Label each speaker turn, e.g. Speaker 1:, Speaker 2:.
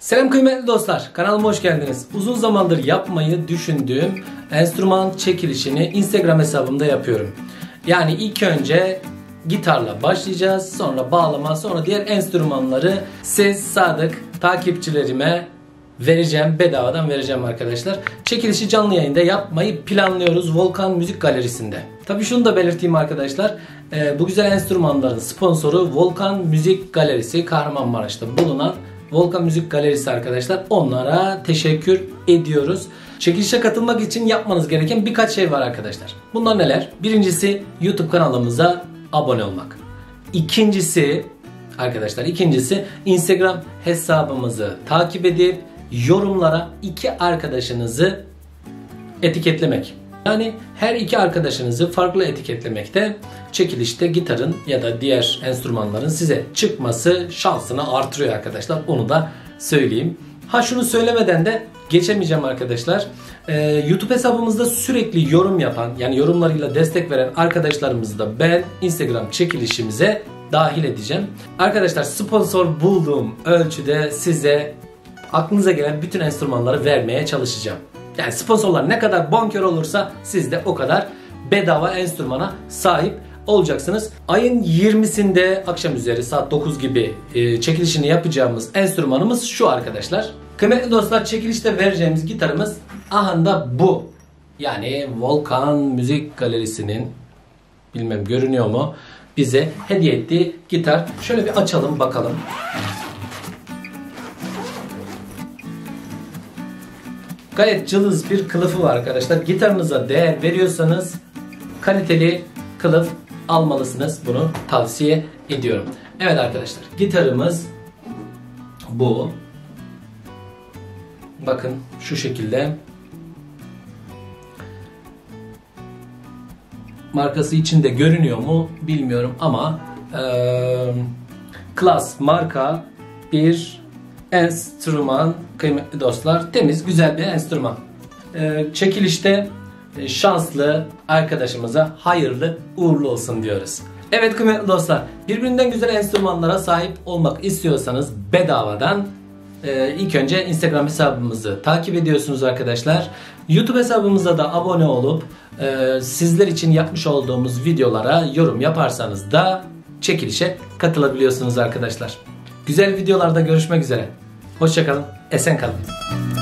Speaker 1: Selam kıymetli dostlar, kanalıma hoş geldiniz. Uzun zamandır yapmayı düşündüğüm enstrüman çekilişini Instagram hesabımda yapıyorum. Yani ilk önce gitarla başlayacağız, sonra bağlama, sonra diğer enstrümanları siz sadık takipçilerime vereceğim, bedavadan vereceğim arkadaşlar. Çekilişi canlı yayında yapmayı planlıyoruz Volkan Müzik Galerisi'nde. Tabii şunu da belirteyim arkadaşlar, bu güzel enstrümanların sponsoru Volkan Müzik Galerisi, Kahramanmaraş'ta bulunan Volkan Müzik Galerisi arkadaşlar. Onlara teşekkür ediyoruz. Çekilişe katılmak için yapmanız gereken birkaç şey var arkadaşlar. Bunlar neler? Birincisi YouTube kanalımıza abone olmak. İkincisi Instagram hesabımızı takip edip yorumlara iki arkadaşınızı etiketlemek. Yani her iki arkadaşınızı farklı etiketlemekte çekilişte gitarın ya da diğer enstrümanların size çıkması şansını artırıyor arkadaşlar. Onu da söyleyeyim. Şunu söylemeden de geçemeyeceğim arkadaşlar. YouTube hesabımızda sürekli yorum yapan, yani yorumlarıyla destek veren arkadaşlarımızı da ben Instagram çekilişimize dahil edeceğim. Arkadaşlar sponsor bulduğum ölçüde size aklınıza gelen bütün enstrümanları vermeye çalışacağım. Yani sponsorlar ne kadar bonkör olursa siz de o kadar bedava enstrümana sahip olacaksınız. Ayın 20'sinde akşam üzeri saat 9 gibi çekilişini yapacağımız enstrümanımız şu arkadaşlar. Kıymetli dostlar, çekilişte vereceğimiz gitarımız ahanda bu. Yani Volkan Müzik Galerisi'nin, bilmem görünüyor mu, bize hediye ettiği gitar. Şöyle bir açalım bakalım. Gayet cılız bir kılıfı var arkadaşlar. Gitarınıza değer veriyorsanız kaliteli kılıf almalısınız. Bunu tavsiye ediyorum. Evet arkadaşlar, gitarımız bu. Bakın şu şekilde. Markası içinde görünüyor mu bilmiyorum ama Klas marka bir enstrüman kıymetli dostlar. Temiz, güzel bir enstrüman. Çekilişte şanslı arkadaşımıza hayırlı uğurlu olsun diyoruz. Evet kıymetli dostlar, birbirinden güzel enstrümanlara sahip olmak istiyorsanız bedavadan ilk önce Instagram hesabımızı takip ediyorsunuz arkadaşlar. YouTube hesabımıza da abone olup sizler için yapmış olduğumuz videolara yorum yaparsanız da çekilişe katılabiliyorsunuz arkadaşlar. Güzel videolarda görüşmek üzere. Hoşça kalın, esen kalın.